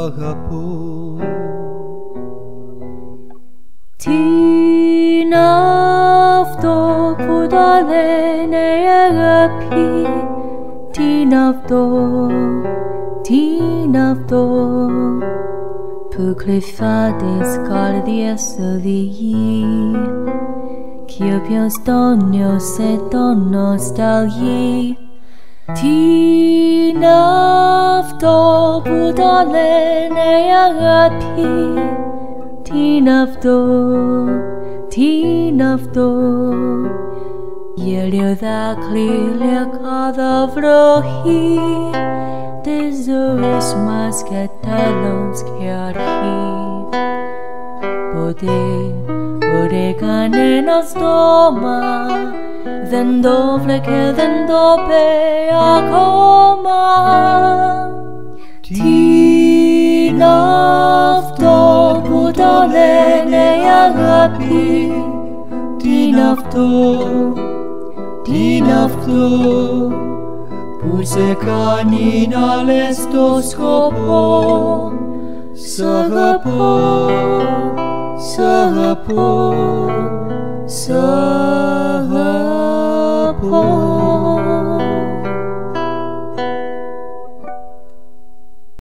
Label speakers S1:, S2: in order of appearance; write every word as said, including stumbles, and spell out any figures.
S1: αγαπώ.
S2: Τι είναι αυτό που το λένε αγάπη, τι είναι αυτό, τι είναι αυτό που κρυφά τις καρδιές οδηγεί κι όποιος το νιώσε το νοσταλγεί. Τι είναι αυτό που το λένε αγάπη, τι είναι αυτό, τι είναι αυτό γέλιο δάκρυ κατά βροχή της ζωής μας και τέλος και αρχή. Ποτέ, ποτέ κανένα στόμα δεν το βρήκε, δεν το πει ακόμα. Τι είναι αυτό που το λένε αγάπη, τι είναι αυτό, τι είναι αυτό που σε κάνει να λες το σκοπό. Σ' αγαπώ, σ' αγαπώ, σ' αγαπώ.